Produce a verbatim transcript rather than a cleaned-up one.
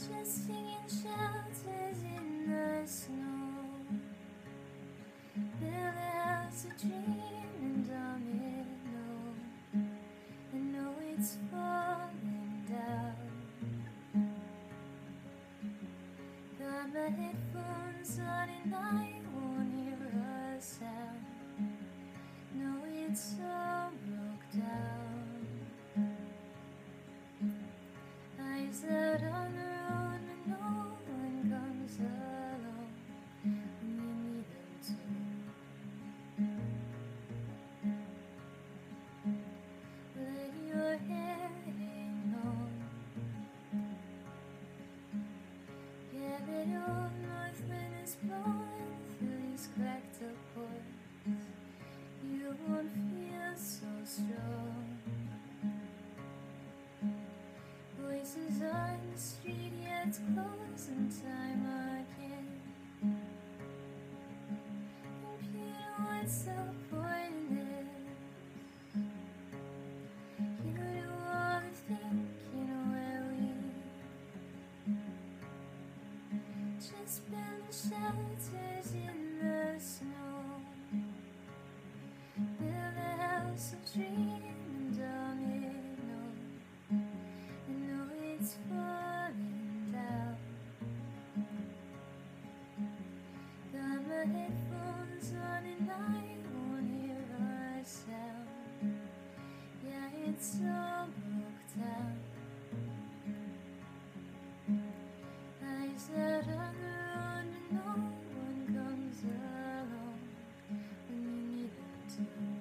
just singing shelters in the snow. Build a house of dream and domino. I know it's falling down. Got my headphones on and I won't hear a sound. No, it's all broke down. Eyes out on the road, but no one comes along when you need them to. Let your hair hang on. Yeah, that old north wind is blowing through these cracked up ports. You won't feel so strong. Voices on the street, yeah, it's closing time again. Computer, what's the point in this? You do all the thinking where we just build shelters in the snow. Build a house of dream and domino. I know it's falling down. Got my headphones on and I won't hear a sound. Yeah, it's all broke down. Eyes out on the road, but no one comes along when you need them to.